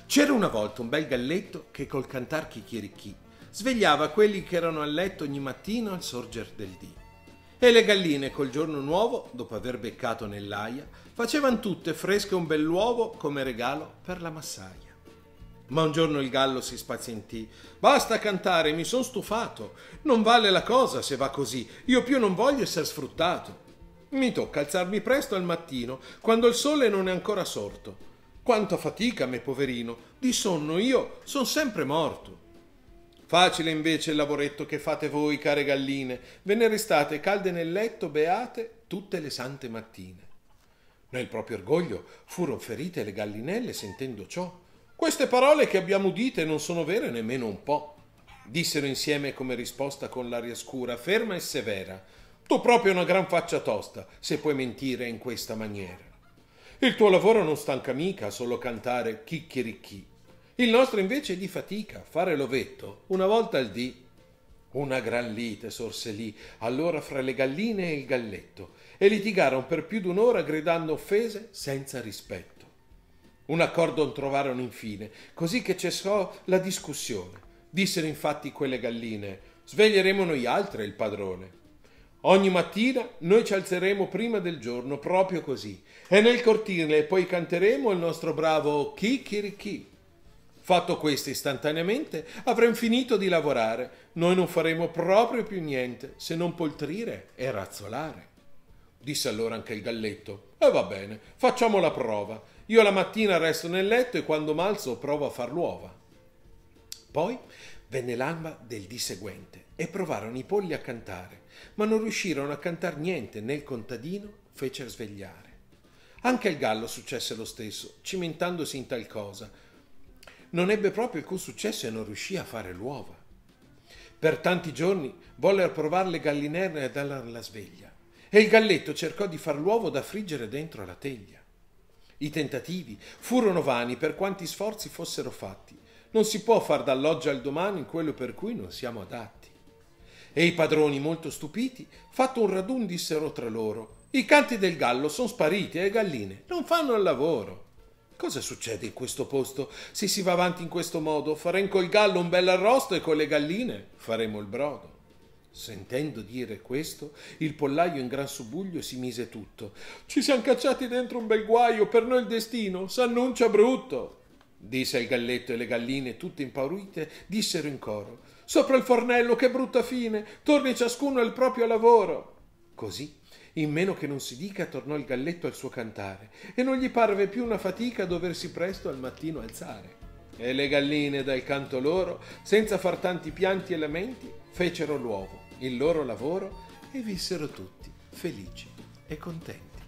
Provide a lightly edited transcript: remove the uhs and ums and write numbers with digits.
C'era una volta un bel galletto che col cantar chicchirichì svegliava quelli che erano a letto ogni mattino al sorger del dì. E le galline col giorno nuovo, dopo aver beccato nell'aia, facevano tutte fresche un bell'uovo come regalo per la massaia. Ma un giorno il gallo si spazientì. Basta cantare, mi son stufato. Non vale la cosa se va così. Io più non voglio essere sfruttato. Mi tocca alzarmi presto al mattino, quando il sole non è ancora sorto. Quanta fatica, me poverino, di sonno io son sempre morto. Facile invece il lavoretto che fate voi, care galline, ve ne restate calde nel letto, beate, tutte le sante mattine. Nel proprio orgoglio furono ferite le gallinelle sentendo ciò. Queste parole che abbiamo udite non sono vere nemmeno un po'. Dissero insieme come risposta con l'aria scura, ferma e severa. Tu proprio una gran faccia tosta, se puoi mentire in questa maniera. Il tuo lavoro non stanca mica solo cantare chicchirichì. Il nostro invece è di fatica, fare l'ovetto una volta al dì. Una gran lite sorse lì, allora fra le galline e il galletto, e litigarono per più d'1 ora gridando offese senza rispetto. Un accordo non trovarono infine, così che cessò la discussione. Dissero infatti quelle galline, sveglieremo noi altre il padrone. Ogni mattina noi ci alzeremo prima del giorno, proprio così, e nel cortile poi canteremo il nostro bravo chicchirichì. Fatto questo istantaneamente avremo finito di lavorare, noi non faremo proprio più niente se non poltrire e razzolare. Disse allora anche il galletto, e va bene, facciamo la prova, io la mattina resto nel letto e quando m'alzo provo a far l'uova. Poi venne l'alba del dì seguente e provarono i polli a cantare, ma non riuscirono a cantar niente né il contadino fece svegliare. Anche al gallo successe lo stesso, cimentandosi in tal cosa. Non ebbe proprio alcun successo e non riuscì a fare l'uova. Per tanti giorni vollero provare le gallinelle a dar la sveglia e il galletto cercò di far l'uovo da friggere dentro la teglia. I tentativi furono vani per quanti sforzi fossero fatti. Non si può far dall'oggi al domani quello per cui non siamo adatti. E i padroni, molto stupiti, fatto un radun, dissero tra loro: i canti del gallo sono spariti e le galline non fanno il lavoro. Cosa succede in questo posto? Se si va avanti in questo modo, faremo col gallo un bel arrosto e con le galline faremo il brodo. Sentendo dire questo, il pollaio in gran subbuglio si mise tutto. Ci siamo cacciati dentro un bel guaio, per noi il destino s'annuncia brutto. Disse il galletto e le galline, tutte impaurite, dissero in coro: sopra il fornello, che brutta fine, torni ciascuno al proprio lavoro. Così, in meno che non si dica, tornò il galletto al suo cantare e non gli parve più una fatica doversi presto al mattino alzare. E le galline dal canto loro, senza far tanti pianti e lamenti, fecero l'uovo, il loro lavoro, e vissero tutti felici e contenti.